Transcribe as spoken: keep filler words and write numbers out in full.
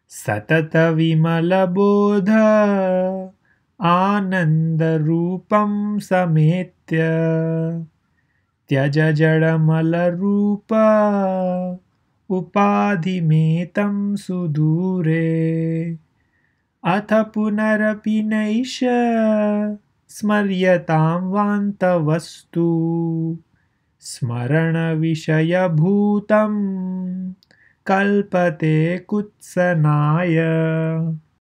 सततविमलबोध आनन्दरूपं समेत्य त्यज जडमलरूप उपाधिमेतं सुदूरे। अथ पुनरपि नैष स्मर्यतां वान्तवस्तु स्मरणविषयभूतं कल्पते कुत्सनाय।